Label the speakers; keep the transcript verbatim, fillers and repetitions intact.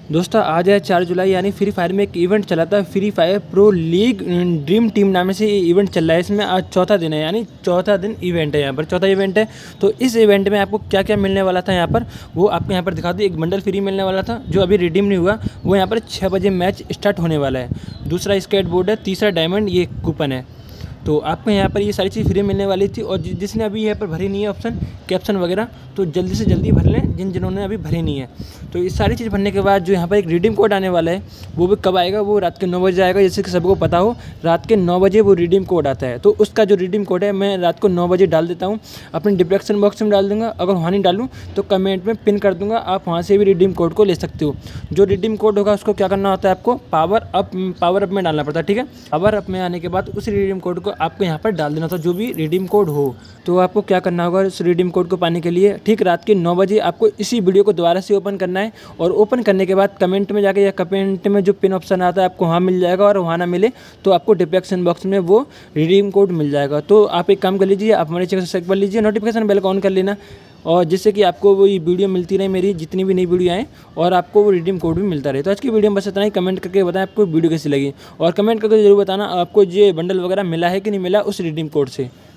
Speaker 1: दोस्तों आज है चार जुलाई यानी फ्री फायर में एक इवेंट चला था, Free Fire pro league dream team नाम से ये इवेंट चल रहा है। इसमें आज चौथा दिन है, यानी चौथा दिन इवेंट है, यहाँ पर चौथा इवेंट है। तो इस इवेंट में आपको क्या क्या मिलने वाला था यहाँ पर वो आपको यहाँ पर दिखा दूँ। एक बंडल फ्री मिलने वाला था जो अभी रिडीम नहीं हुआ, वो यहाँ पर छः बजे मैच स्टार्ट होने वाला है। दूसरा स्केट बोर्ड है, तीसरा डायमंड ये कूपन है। तो आपको यहाँ पर ये सारी चीज़ फ्री मिलने वाली थी। और जिसने अभी यहाँ पर भरी नहीं है ऑप्शन कैप्शन वगैरह, तो जल्दी से जल्दी भर लें, जिन जिन्होंने अभी भरी नहीं है। तो ये सारी चीज़ भरने के बाद जो यहाँ पर एक रिडीम कोड आने वाला है, वो भी कब आएगा, वो रात के नौ बजे आएगा। जैसे कि सबको पता हो, रात के नौ बजे वो रिडीम कोड आता है। तो उसका जो रिडीम कोड है मैं रात को नौ बजे डाल देता हूँ, अपने डिस्क्रिप्शन बॉक्स में डाल दूँगा। अगर वहाँ नहीं डालूँ तो कमेंट में पिन कर दूँगा, आप वहाँ से भी रिडीम कोड को ले सकते हो। जो रिडीम कोड होगा उसको क्या करना होता है, आपको पावर अप पावर अप में डालना पड़ता है, ठीक है। पावर अप में आने के बाद उस रिडीम कोड को आपको यहाँ पर डाल देना था, जो भी रिडीम कोड हो। तो आपको क्या करना होगा उस रिडीम कोड को पाने के लिए, ठीक रात के नौ बजे आपको इसी वीडियो को दोबारा से ओपन करना है। और ओपन करने के बाद कमेंट में जाके या कमेंट में जो पिन ऑप्शन आता है आपको वहाँ मिल जाएगा, और वहाँ ना मिले तो आपको डिस्क्रिप्शन बॉक्स में वो रिडीम कोड मिल जाएगा। तो आप एक काम कर लीजिए, आप हमारे चैनल से एक बार लीजिए, नोटिफिकेशन बेल को ऑन कर लेना, और जिससे कि आपको वो वीडियो मिलती रहे, मेरी जितनी भी नई वीडियो आए, और आपको वो रिडीम कोड भी मिलता रहे। तो आज की वीडियो में बस इतना ही। कमेंट करके बताएं आपको वीडियो कैसी लगी, और कमेंट करके जरूर बताना आपको ये बंडल वगैरह मिला है कि नहीं मिला उस रिडीम कोड से।